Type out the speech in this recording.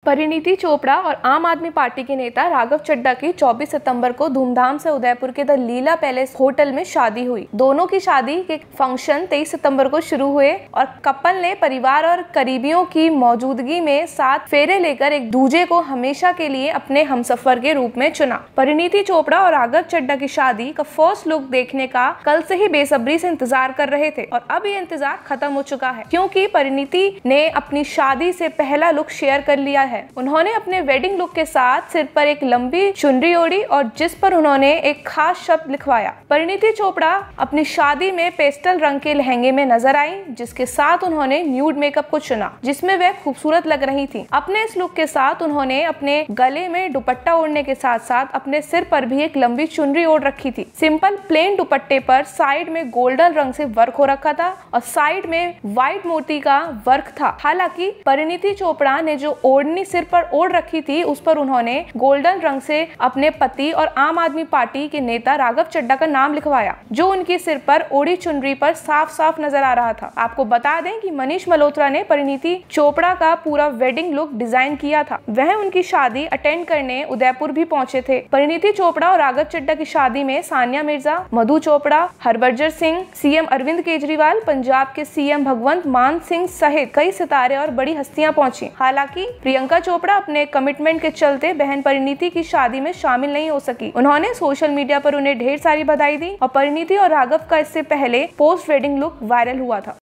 परिणीति चोपड़ा और आम आदमी पार्टी के नेता राघव चड्ढा की 24 सितंबर को धूमधाम से उदयपुर के द लीला पैलेस होटल में शादी हुई। दोनों की शादी के फंक्शन 23 सितंबर को शुरू हुए और कपल ने परिवार और करीबियों की मौजूदगी में 7 फेरे लेकर एक दूजे को हमेशा के लिए अपने हमसफर के रूप में चुना। परिणीति चोपड़ा और राघव चड्ढा की शादी का फर्स्ट लुक देखने का कल से ही बेसब्री से इंतजार कर रहे थे और अब ये इंतजार खत्म हो चुका है, क्योंकि परिणीति ने अपनी शादी से पहला लुक शेयर कर लिया है। उन्होंने अपने वेडिंग लुक के साथ सिर पर एक लंबी चुनरी ओढ़ी और जिस पर उन्होंने एक खास शब्द लिखवाया। परिणीति चोपड़ा अपनी शादी में पेस्टल रंग के लहंगे में नजर आई, जिसके साथ उन्होंने न्यूड मेकअप को चुना, जिसमें वह खूबसूरत लग रही थी। अपने इस लुक के साथ उन्होंने अपने गले में दुपट्टा ओढ़ने के साथ साथ अपने सिर पर भी एक लंबी चुनरी ओढ़ रखी थी। सिंपल प्लेन दुपट्टे पर साइड में गोल्डन रंग से वर्क हो रखा था और साइड में व्हाइट मोती का वर्क था। हालांकि परिणीति चोपड़ा ने जो ओढ़नी सिर पर ओढ़ रखी थी उस पर उन्होंने गोल्डन रंग से अपने पति और आम आदमी पार्टी के नेता राघव चड्ढा का नाम लिखवाया, जो उनकी सिर पर ओढ़ी चुनरी पर साफ साफ नजर आ रहा था। आपको बता दें कि मनीष मल्होत्रा ने परिणीति चोपड़ा का पूरा वेडिंग लुक डिजाइन किया था। वह उनकी शादी अटेंड करने उदयपुर भी पहुंचे थे। परिणीति चोपड़ा और राघव चड्ढा की शादी में सानिया मिर्जा, मधु चोपड़ा, हरभजन सिंह, सीएम अरविंद केजरीवाल, पंजाब के सीएम भगवंत मान सिंह सहित कई सितारे और बड़ी हस्तियां पहुंची। हालांकि प्रियंका चोपड़ा अपने कमिटमेंट के चलते बहन परिणीति की शादी में शामिल नहीं हो सकी। उन्होंने सोशल मीडिया पर उन्हें ढेर सारी बधाई दी और परिणीति और राघव का इससे पहले पोस्ट वेडिंग लुक वायरल हुआ था।